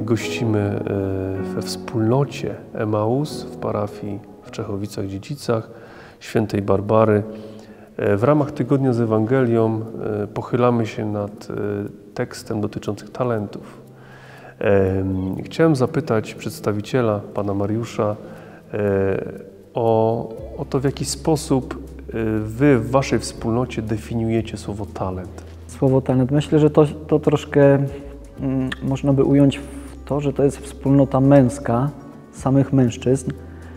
gościmy we wspólnocie Emaus w parafii w Czechowicach-Dziedzicach Świętej Barbary. W ramach Tygodnia z Ewangelią pochylamy się nad tekstem dotyczącym talentów. Chciałem zapytać przedstawiciela, pana Mariusza, o to, w jaki sposób wy w waszej wspólnocie definiujecie słowo talent. Słowo talent, myślę, że to troszkę można by ująć w to, że to jest wspólnota męska, samych mężczyzn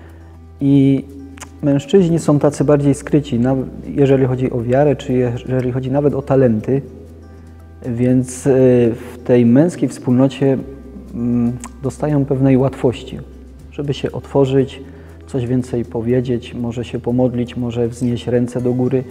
i mężczyźni są tacy bardziej skryci, jeżeli chodzi o wiarę, czy jeżeli chodzi nawet o talenty, więc w tej męskiej wspólnocie dostają pewnej łatwości, żeby się otworzyć, coś więcej powiedzieć, może się pomodlić, może wznieść ręce do góry.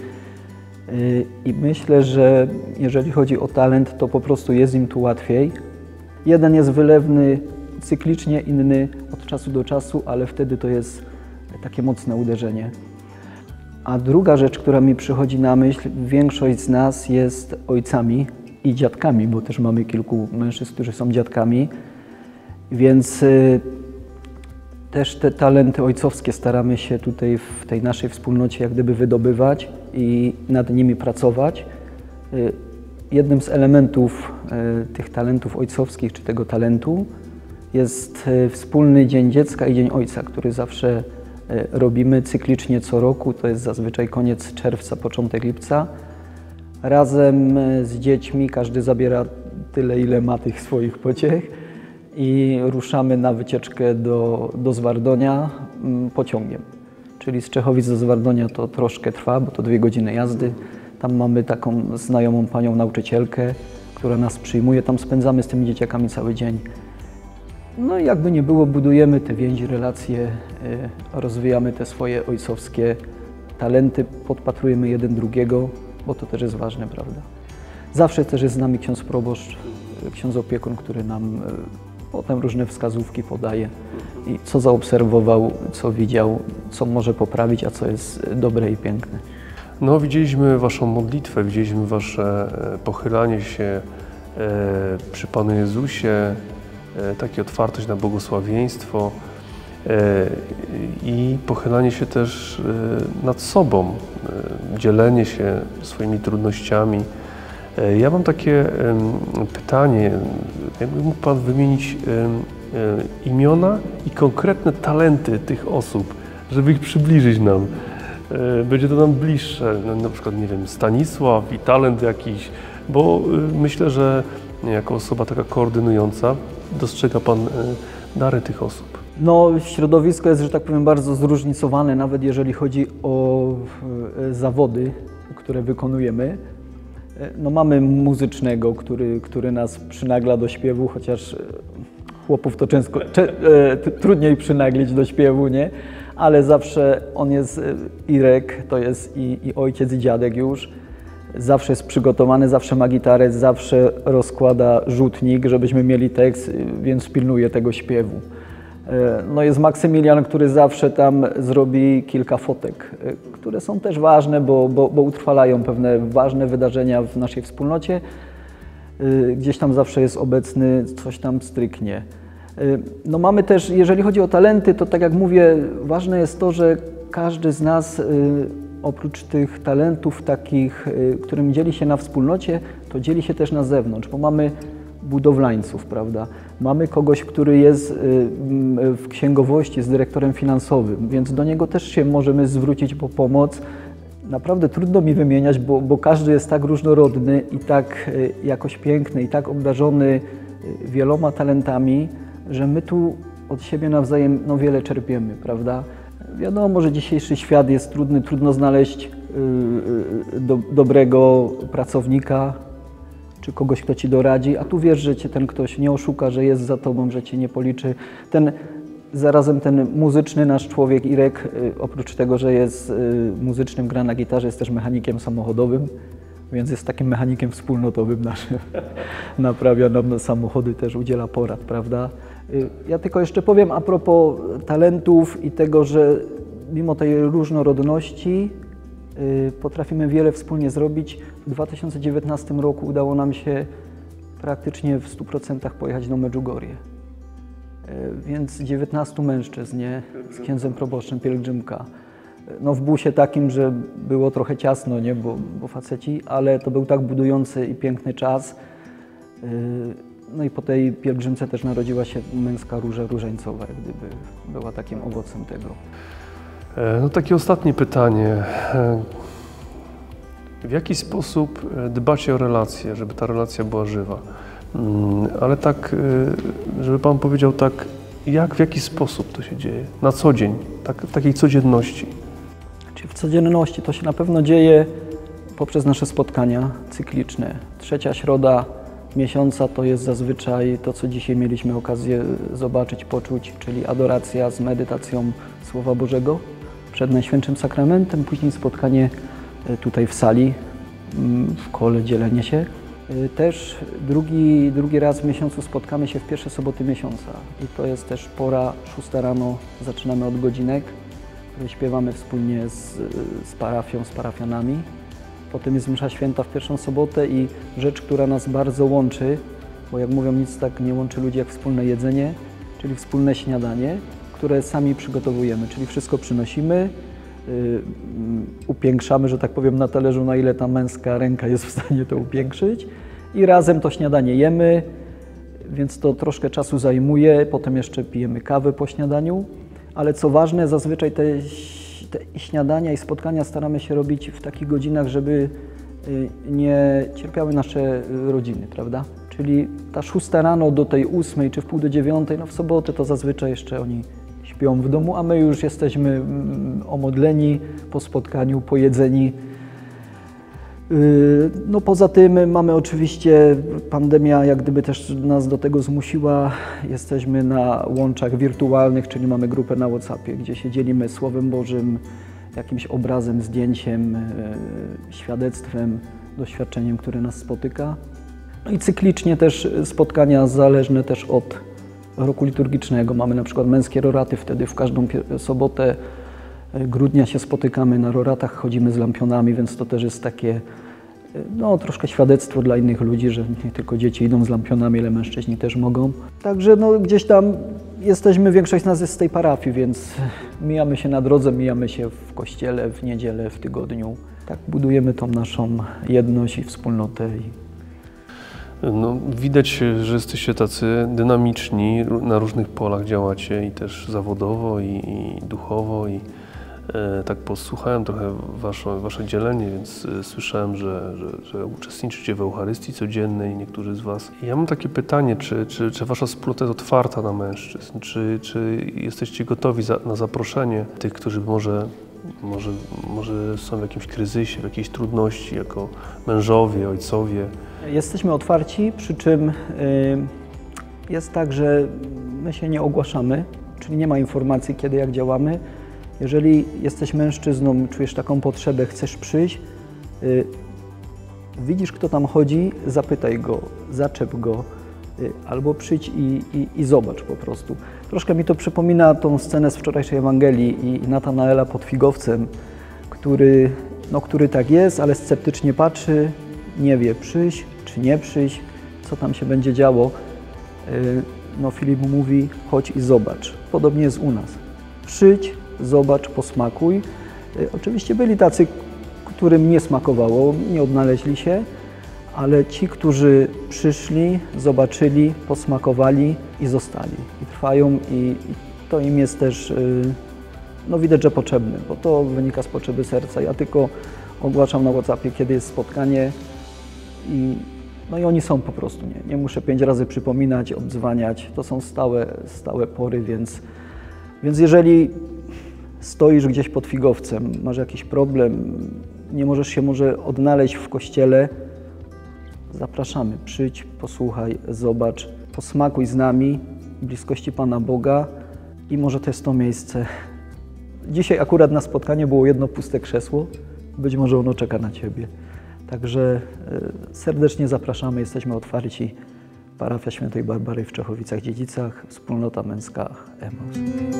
I myślę, że jeżeli chodzi o talent, to po prostu jest im tu łatwiej. Jeden jest wylewny cyklicznie, inny od czasu do czasu, ale wtedy to jest takie mocne uderzenie. A druga rzecz, która mi przychodzi na myśl, większość z nas jest ojcami i dziadkami, bo też mamy kilku mężczyzn, którzy są dziadkami, więc też te talenty ojcowskie staramy się tutaj w tej naszej wspólnocie jak gdyby wydobywać i nad nimi pracować. Jednym z elementów tych talentów ojcowskich, czy tego talentu, jest wspólny Dzień Dziecka i Dzień Ojca, który zawsze robimy cyklicznie co roku. To jest zazwyczaj koniec czerwca, początek lipca. Razem z dziećmi każdy zabiera tyle, ile ma tych swoich pociech i ruszamy na wycieczkę do Zwardonia pociągiem. Czyli z Czechowic do Zwardonia to troszkę trwa, bo to 2 godziny jazdy. Tam mamy taką znajomą panią nauczycielkę, która nas przyjmuje. Tam spędzamy z tymi dzieciakami cały dzień. No i jakby nie było, budujemy te więzi, relacje, rozwijamy te swoje ojcowskie talenty, podpatrujemy jeden drugiego, bo to też jest ważne, prawda? Zawsze też jest z nami ksiądz proboszcz, ksiądz opiekun, który nam potem różne wskazówki podaje i co zaobserwował, co widział, co może poprawić, a co jest dobre i piękne. No, widzieliśmy waszą modlitwę, widzieliśmy wasze pochylanie się przy Panu Jezusie, takie otwartość na błogosławieństwo i pochylanie się też nad sobą, dzielenie się swoimi trudnościami. Ja mam takie pytanie, jakby mógł Pan wymienić imiona i konkretne talenty tych osób, żeby ich przybliżyć nam. Będzie to nam bliższe, na przykład, nie wiem, Stanisław i talent jakiś, bo myślę, że jako osoba taka koordynująca dostrzega Pan dary tych osób. No, środowisko jest, że tak powiem, bardzo zróżnicowane, nawet jeżeli chodzi o zawody, które wykonujemy. No, mamy muzycznego, który nas przynagla do śpiewu, chociaż chłopów to trudniej przynaglić do śpiewu, nie? Ale zawsze on jest, Irek, to jest i ojciec, i dziadek już. Zawsze jest przygotowany, zawsze ma gitarę, zawsze rozkłada rzutnik, żebyśmy mieli tekst, więc pilnuje tego śpiewu. No jest Maksymilian, który zawsze tam zrobi kilka fotek, które są też ważne, bo utrwalają pewne ważne wydarzenia w naszej wspólnocie. Gdzieś tam zawsze jest obecny, coś tam stryknie. No mamy też, jeżeli chodzi o talenty, to tak jak mówię, ważne jest to, że każdy z nas oprócz tych talentów takich, którym dzieli się na wspólnocie, to dzieli się też na zewnątrz, bo mamy budowlańców, prawda? Mamy kogoś, który jest w księgowości, jest dyrektorem finansowym, więc do niego też się możemy zwrócić po pomoc. Naprawdę trudno mi wymieniać, bo każdy jest tak różnorodny i tak jakoś piękny i tak obdarzony wieloma talentami, że my tu od siebie nawzajem no, wiele czerpiemy, prawda? Wiadomo, że dzisiejszy świat jest trudny, trudno znaleźć dobrego pracownika, czy kogoś, kto ci doradzi, a tu wiesz, że cię ten ktoś nie oszuka, że jest za tobą, że cię nie policzy. Zarazem ten muzyczny nasz człowiek Irek, oprócz tego, że jest muzycznym, gra na gitarze, jest też mechanikiem samochodowym, więc jest takim mechanikiem wspólnotowym naszym. Naprawia nam samochody, też udziela porad, prawda? Ja tylko jeszcze powiem a propos talentów i tego, że mimo tej różnorodności potrafimy wiele wspólnie zrobić. W 2019 roku udało nam się praktycznie w 100% pojechać do Medjugorje. więc 19 mężczyzn, nie? Z księdzem proboszczem, pielgrzymka. No w busie takim, że było trochę ciasno, nie? Bo faceci, ale to był tak budujący i piękny czas. No i po tej pielgrzymce też narodziła się męska róża różańcowa, jak gdyby była takim owocem tego. No takie ostatnie pytanie. W jaki sposób dbacie o relacje, żeby ta relacja była żywa? Ale tak, żeby Pan powiedział tak, w jaki sposób to się dzieje? Na co dzień, tak, w takiej codzienności? Czyli w codzienności to się na pewno dzieje poprzez nasze spotkania cykliczne. Trzecia środa miesiąca to jest zazwyczaj to, co dzisiaj mieliśmy okazję zobaczyć, poczuć, czyli adoracja z medytacją Słowa Bożego przed Najświętszym Sakramentem, później spotkanie tutaj w sali, w kole, dzielenie się. Też drugi raz w miesiącu spotkamy się w pierwsze soboty miesiąca i to jest też pora 6 rano, zaczynamy od godzinek, które śpiewamy wspólnie z parafią, z parafianami. Potem jest msza święta w pierwszą sobotę i rzecz, która nas bardzo łączy, bo jak mówią, nic tak nie łączy ludzi jak wspólne jedzenie, czyli wspólne śniadanie, które sami przygotowujemy, czyli wszystko przynosimy, upiększamy, że tak powiem, na talerzu, na ile ta męska ręka jest w stanie to upiększyć i razem to śniadanie jemy, więc to troszkę czasu zajmuje, potem jeszcze pijemy kawę po śniadaniu, ale co ważne, zazwyczaj te śniadania i spotkania staramy się robić w takich godzinach, żeby nie cierpiały nasze rodziny, prawda? Czyli ta 6 rano do tej 8 czy w pół do 9, no w sobotę to zazwyczaj jeszcze oni śpią w domu, a my już jesteśmy omodleni po spotkaniu, pojedzeni. No poza tym mamy oczywiście, pandemia jak gdyby też nas do tego zmusiła, jesteśmy na łączach wirtualnych, czyli mamy grupę na WhatsAppie, gdzie się dzielimy Słowem Bożym, jakimś obrazem, zdjęciem, świadectwem, doświadczeniem, które nas spotyka. No i cyklicznie też spotkania zależne też od roku liturgicznego. Mamy na przykład męskie roraty, wtedy w każdą sobotę grudnia się spotykamy na roratach, chodzimy z lampionami, więc to też jest takie no, troszkę świadectwo dla innych ludzi, że nie tylko dzieci idą z lampionami, ale mężczyźni też mogą. Także no, gdzieś tam jesteśmy, większość z nas jest z tej parafii, więc mijamy się na drodze, mijamy się w kościele, w niedzielę, w tygodniu. Tak budujemy tą naszą jedność i wspólnotę. No, widać, że jesteście tacy dynamiczni, na różnych polach działacie i też zawodowo, i duchowo. Tak posłuchałem trochę wasze dzielenie, więc słyszałem, że uczestniczycie w Eucharystii codziennej, niektórzy z was. I ja mam takie pytanie, czy wasza wspólnota jest otwarta na mężczyzn? Czy jesteście gotowi na zaproszenie tych, którzy może są w jakimś kryzysie, w jakiejś trudności, jako mężowie, ojcowie? Jesteśmy otwarci, przy czym jest tak, że my się nie ogłaszamy, czyli nie ma informacji, kiedy, jak działamy. Jeżeli jesteś mężczyzną, czujesz taką potrzebę, chcesz przyjść, widzisz, kto tam chodzi, zapytaj go, zaczep go, albo przyjdź i zobacz po prostu. Troszkę mi to przypomina tą scenę z wczorajszej Ewangelii i Natanaela pod figowcem, który tak jest, ale sceptycznie patrzy, nie wie, przyjść czy nie przyjść, co tam się będzie działo. No Filip mówi, chodź i zobacz. Podobnie jest u nas. Przyjdź, zobacz, posmakuj. Oczywiście byli tacy, którym nie smakowało, nie odnaleźli się, ale ci, którzy przyszli, zobaczyli, posmakowali i zostali. I trwają i to im jest też, no widać, że potrzebne, bo to wynika z potrzeby serca. Ja tylko ogłaszam na WhatsAppie, kiedy jest spotkanie no i oni są po prostu, nie muszę 5 razy przypominać, obdzwaniać, to są stałe pory, więc jeżeli stoisz gdzieś pod figowcem, masz jakiś problem, nie możesz się może odnaleźć w kościele, zapraszamy, przyjdź, posłuchaj, zobacz, posmakuj z nami bliskości Pana Boga i może to jest to miejsce. Dzisiaj akurat na spotkaniu było jedno puste krzesło, być może ono czeka na Ciebie. Także serdecznie zapraszamy, jesteśmy otwarci. Parafia Świętej Barbary w Czechowicach-Dziedzicach, wspólnota męska Emaus.